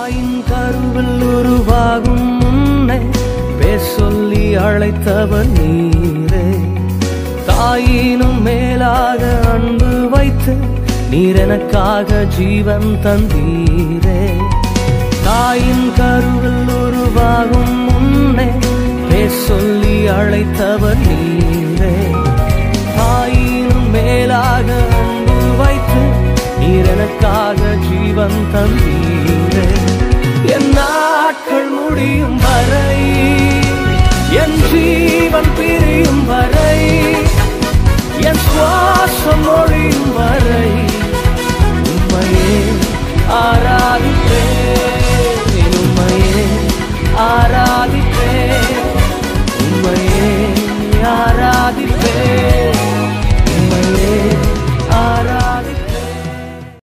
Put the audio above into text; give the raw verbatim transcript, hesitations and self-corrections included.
தாயின் கருவில் உருவாகும் முன்னே பேர் சொல்லி அழைத்தவர் நீரே. தாயினும் மேலாக அன்பு வைத்து நீர் எனக்காக ஜீவன் தந்தீரே. தாயின் கருவில் உருவாகும் முன்னே பேர் சொல்லி அழைத்தவர் நீரே. தாயினும் மேலாக அன்பு வைத்து நீர் எனக்காக ஜீவன் தந்தீரே. என் நாட்கள் முடியும் வரை, என் ஜீவன் பிரியும் வரை, என் சுவாசம்